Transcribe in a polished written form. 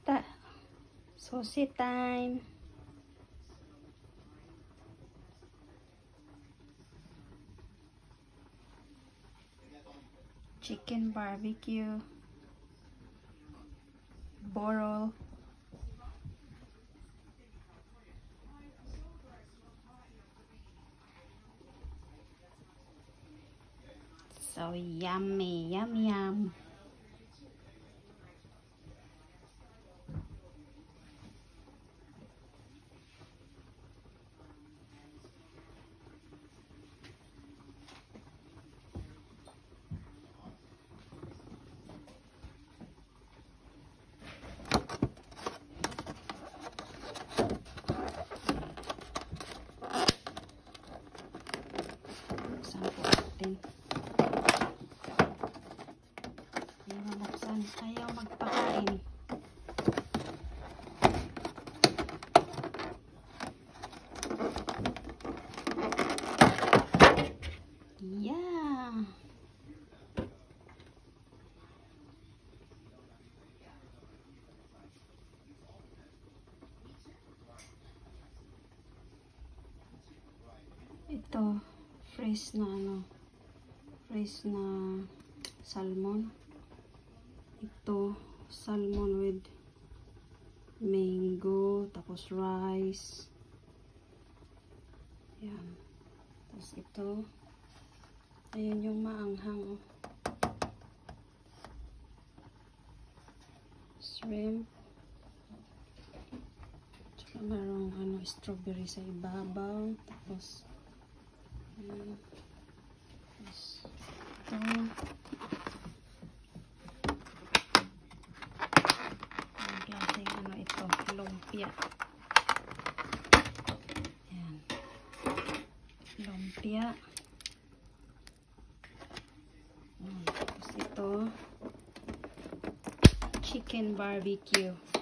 Sushi time. Chicken barbecue. Borol. So yummy, yum yum. Ayaw magpakain. Yeah. Ito, fresh na fresh na salmon. Ito, salmon with mango, tapos rice. Yan. Tapos ito, ayun yung maanghang. Shrimp. Tsaka mayroong strawberry sa ibabaw. Tapos, yan. Tapos, ito. Lumpia. Ayan. Lumpia. Tapos ito, chicken barbecue.